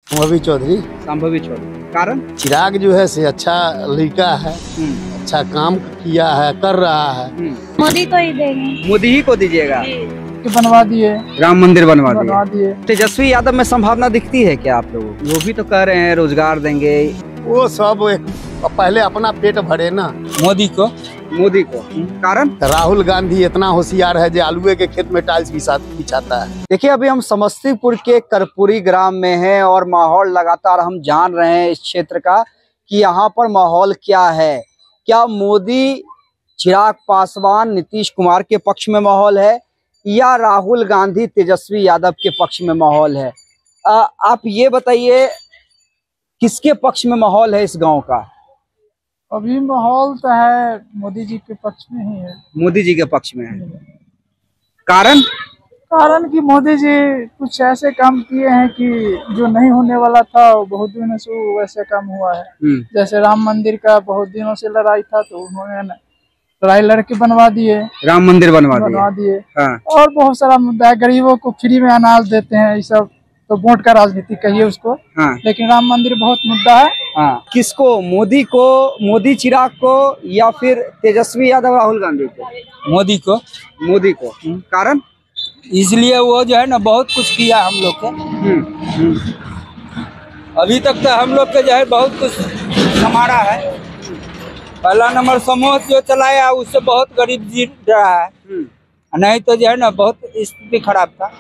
संभवी चौधरी। संभवी चौधरी, कारण? चिराग जो है से अच्छा लड़का है, अच्छा काम किया है, कर रहा है। मोदी को ही देंगे। मोदी ही को दीजिएगा? बनवा दिए, राम मंदिर बनवा दिए। तेजस्वी यादव में संभावना दिखती है क्या आप लोगों को? वो भी तो कह रहे हैं रोजगार देंगे। वो सब पहले अपना पेट भरे ना। मोदी को कारण? राहुल गांधी इतना होशियार है जो आलूए के खेत में टाइल्स बिछाता है। देखिए, अभी हम समस्तीपुर के कर्पूरी ग्राम में हैं और माहौल लगातार हम जान रहे हैं इस क्षेत्र का कि यहाँ पर माहौल क्या है। क्या मोदी, चिराग पासवान, नीतीश कुमार के पक्ष में माहौल है या राहुल गांधी, तेजस्वी यादव के पक्ष में माहौल है? आप ये बताइए, किसके पक्ष में माहौल है इस गांव का? अभी माहौल तो है मोदी जी के पक्ष में ही है। मोदी जी के पक्ष में है। कारण कि मोदी जी कुछ ऐसे काम किए हैं कि जो नहीं होने वाला था, बहुत दिनों से वैसे काम हुआ है। जैसे राम मंदिर का बहुत दिनों से लड़ाई था, तो उन्होंने लड़ाई लड़के बनवा दिए, राम मंदिर बनवा दिए। हाँ। और बहुत सारा मुद्दा है, गरीबों को फ्री में अनाज देते हैं, ये सब तो वोट का राजनीति कहिए उसको। हाँ। लेकिन राम मंदिर बहुत मुद्दा है। हाँ। किसको? मोदी को, मोदी चिराग को, या फिर तेजस्वी यादव राहुल गांधी को? मोदी को। कारण? इसलिए वो जो है ना बहुत कुछ किया हम लोग के। अभी तक तो हम लोग के जो है बहुत कुछ हमारा है। पहला नंबर समूह जो चलाया उससे बहुत गरीब जी रहा है, नहीं तो जो है ना बहुत स्थिति खराब था।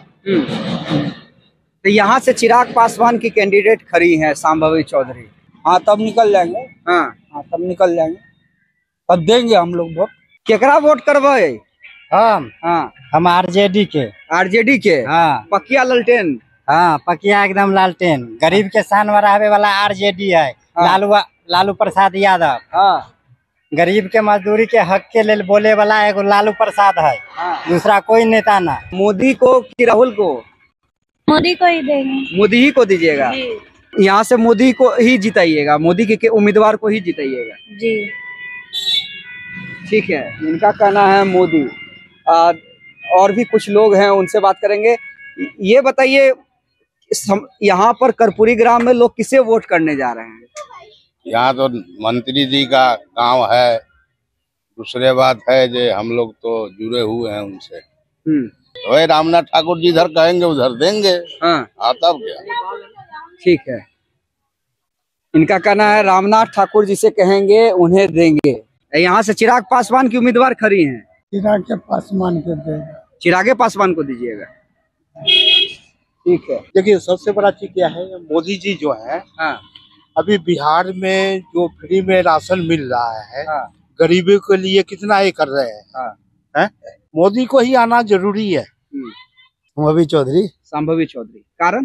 तो यहाँ से चिराग पासवान की कैंडिडेट खड़ी है संभवी चौधरी। हाँ, तब निकल जाएंगे। हाँ, तब निकल जाएंगे, तब देंगे हम लोग वोट। केकरा वोट करवाए? हम आरजेडी के। हाँ। पकिया लालटेन। हाँ, पकिया एकदम लालटेन। गरीब के शान बढ़ावे वाला आरजेडी है। हाँ। लालू प्रसाद यादव। हाँ। गरीब के मजदूरी के हक के लिए बोले वाला एगो लालू प्रसाद है। हाँ। दूसरा कोई नेता ना। मोदी को कि राहुल को? मोदी को ही देंगे। मोदी ही को दीजिएगा? यहाँ से मोदी को ही जिताइएगा, मोदी के उम्मीदवार को ही जिताइएगा? जी ठीक है, इनका कहना है मोदी। और भी कुछ लोग हैं, उनसे बात करेंगे। ये बताइए, यहाँ पर कर्पूरी ग्राम में लोग किसे वोट करने जा रहे हैं? यहाँ तो मंत्री जी का गांव है। दूसरे बात है जो हम लोग तो जुड़े हुए हैं उनसे। तो रामनाथ ठाकुर जी इधर कहेंगे उधर देंगे। हाँ। तब क्या? ठीक है, इनका कहना है रामनाथ ठाकुर जी से कहेंगे उन्हें देंगे। यहाँ से चिराग पासवान की उम्मीदवार खड़ी हैं। चिराग पासवान को देगा। चिराग पासवान को दीजिएगा? ठीक है। देखिए, सबसे बड़ा चीज क्या है, मोदी जी जो है, हाँ, अभी बिहार में जो फ्री में राशन मिल रहा है, हाँ, गरीबों के लिए कितना ये कर रहे हैं। हाँ, है? मोदी को ही आना जरूरी है। संभवी चौधरी। कारण?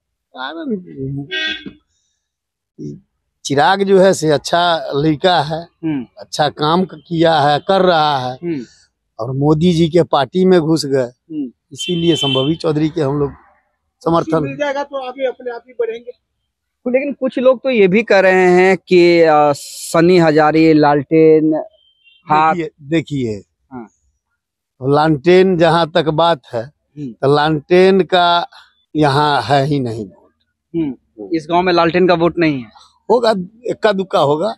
चिराग जो है से अच्छा लड़का है, अच्छा काम किया है, कर रहा है, और मोदी जी के पार्टी में घुस गए, इसीलिए संभवी चौधरी के हम लोग समर्थन। मिल जाएगा तो आगे अपने आप ही बढ़ेंगे। लेकिन कुछ लोग तो ये भी कह रहे हैं कि सनी हजारी, लालटेन। देखिए, लालटेन जहाँ तक बात है, तो लालटेन का यहाँ है ही नहीं वोट। इस गांव में लालटेन का वोट नहीं है। होगा, इक्का दुक्का होगा।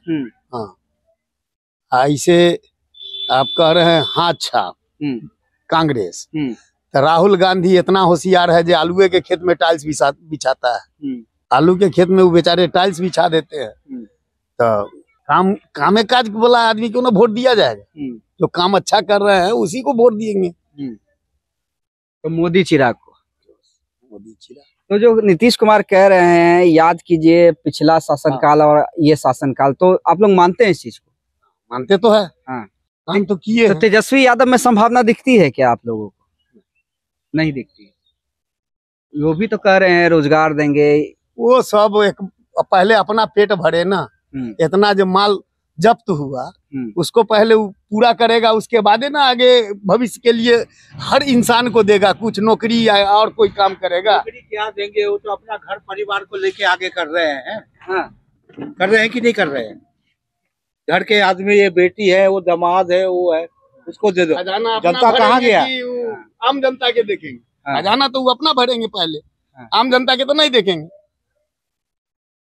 हाँ, ऐसे आप कह रहे हैं हाथ छाप कांग्रेस। तो राहुल गांधी इतना होशियार है जो आलूए के खेत में टाइल्स बिछाता है। आलू के खेत में वो बेचारे टाइल्स बिछा देते हैं। तो कामे काज वाला आदमी को ना वोट दिया जाएगा। जो काम अच्छा कर रहे हैं उसी को वोट देंगे। तो मोदी चिराग को? तो जो नीतीश कुमार कह रहे हैं, याद कीजिए पिछला शासनकाल और ये शासनकाल, तो आप लोग मानते हैं इस चीज को? मानते तो है। हाँ, हम तो किए। तो तेजस्वी यादव में संभावना दिखती है क्या आप लोगों को? नहीं दिखती। वो भी तो कह रहे हैं रोजगार देंगे। वो सब पहले अपना पेट भरे ना। इतना जो माल जब्त हुआ उसको पहले पूरा करेगा, उसके बाद ना आगे भविष्य के लिए हर इंसान को देगा कुछ नौकरी या और कोई काम करेगा। नौकरी क्या देंगे? वो तो अपना घर परिवार को लेके आगे कर रहे हैं। हाँ। कर रहे हैं कि नहीं कर रहे हैं? घर के आदमी, ये बेटी है, वो दामाद है, वो है, उसको दे दो। जनता कहाँ गया? आम जनता के देखेंगे। खजाना तो वो अपना भरेंगे पहले। आम जनता के तो नहीं देखेंगे।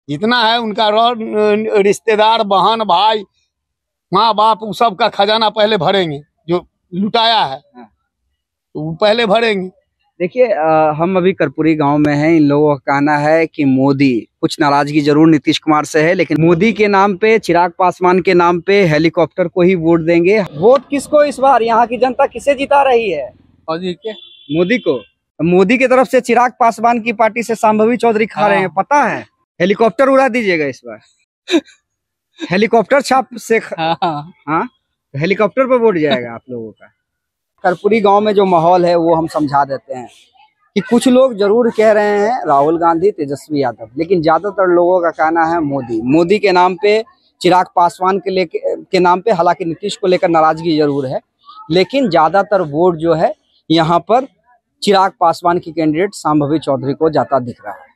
जितना है उनका रिश्तेदार, बहन, भाई, माँ बाप, वो सब का खजाना पहले भरेंगे। जो लुटाया है तो वो पहले भरेंगे। देखिए हम अभी कर्पूरी गांव में हैं। इन लोगों का कहना है कि मोदी, कुछ नाराजगी जरूर नीतीश कुमार से है, लेकिन मोदी के नाम पे, चिराग पासवान के नाम पे हेलीकॉप्टर को ही वोट देंगे। वोट किसको इस बार यहाँ की जनता किसे जिता रही है? मोदी को। मोदी की तरफ से चिराग पासवान की पार्टी से शांभवी चौधरी खा रहे हैं, पता है? हेलीकॉप्टर उड़ा दीजिएगा इस बार। हेलीकॉप्टर छाप से हाँ, हेलीकॉप्टर पर वोट जाएगा आप लोगों का। कर्पूरी गांव में जो माहौल है वो हम समझा देते हैं कि कुछ लोग जरूर कह रहे हैं राहुल गांधी, तेजस्वी यादव, लेकिन ज्यादातर लोगों का कहना है मोदी। मोदी के नाम पे, चिराग पासवान के नाम पे, हालांकि नीतीश को लेकर नाराजगी जरूर है, लेकिन ज्यादातर वोट जो है यहाँ पर चिराग पासवान की कैंडिडेट शांभवी चौधरी को जाता दिख रहा है।